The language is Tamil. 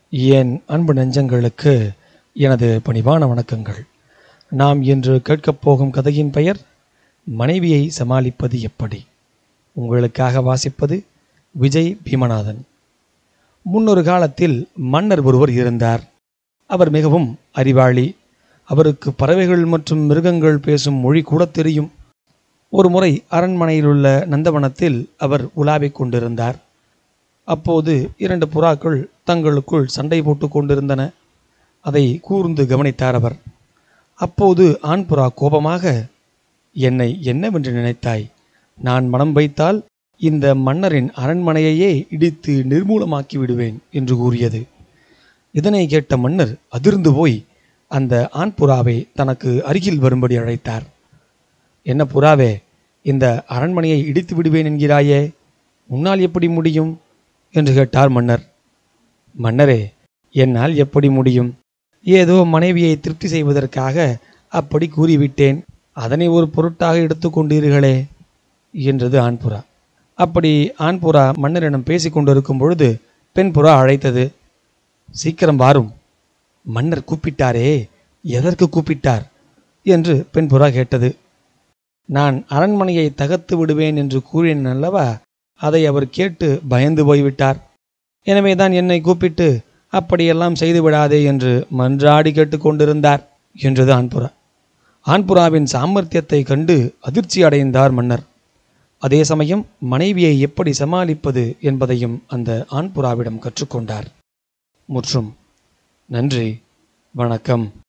என் அன்பு நெஞ்சங்களுக்கு எனது பணிவான வணக்கங்கள். நாம் இன்று கேட்கப் போகும் கதையின் பெயர் மனைவியை சமாளிப்பது எப்படி. உங்களுக்காக வாசிப்பது விஜய் பீமநாதன். முன்னொரு காலத்தில் மன்னர் ஒருவர் இருந்தார். அவர் மிகவும் அறிவாளி. அவருக்கு பறவைகள் மற்றும் மிருகங்கள் பேசும் மொழி கூட தெரியும். ஒரு முறை அரண்மனையில் உள்ள நந்தவனத்தில் அவர் உலாவிக் கொண்டிருந்தார். அப்போது 2 புறாக்கள் தங்களுக்குள் சண்டை போட்டு கொண்டிருந்தன. அதை கூர்ந்து கவனித்தார் அவர். அப்போது ஆண் புறா கோபமாக, என்னை என்னவென்று நினைத்தாய்? நான் மனம் வைத்தால் இந்த மன்னரின் அரண்மனையையே இடித்து நிர்மூலமாக்கி விடுவேன் என்று கூறியது. இதனை கேட்ட மன்னர் அதிர்ந்து போய் அந்த ஆண் புறாவை தனக்கு அருகில் வரும்படி அழைத்தார். என்ன புறாவே, இந்த அரண்மனையை இடித்து விடுவேன் என்கிறாயே, உன்னால் எப்படி முடியும் என்று கேட்டார் மன்னர். மன்னரே, என்னால் எப்படி முடியும்? ஏதோ மனைவியை திருப்தி செய்வதற்காக அப்படி கூறிவிட்டேன். அதனை ஒரு பொருட்டாக எடுத்துக்கொண்டீர்களே என்றது ஆண்புறா. அப்படி ஆண்புறா மன்னரிடம் பேசி கொண்டிருக்கும் பொழுது பெண் புறா அழைத்தது. சீக்கிரம் வாரும், மன்னர் கூப்பிட்டாரே, எதற்கு கூப்பிட்டார் என்று பெண் புறா கேட்டது. நான் அரண்மனையை தகர்த்து விடுவேன் என்று கூறினேன் அல்லவா, அதை அவர் கேட்டு பயந்து போய்விட்டார். எனவேதான் என்னை கூப்பிட்டு அப்படியெல்லாம் செய்து விடாதே என்று மன்றாடி கேட்டுக்கொண்டிருந்தார் என்றது ஆண்புறா. ஆண்புறாவின் சாமர்த்தியத்தை கண்டு அதிர்ச்சி அடைந்தார் மன்னர். அதே சமயம் மனைவியை எப்படி சமாளிப்பது என்பதையும் அந்த ஆண்புறாவிடம் கற்றுக்கொண்டார். முற்றும். நன்றி, வணக்கம்.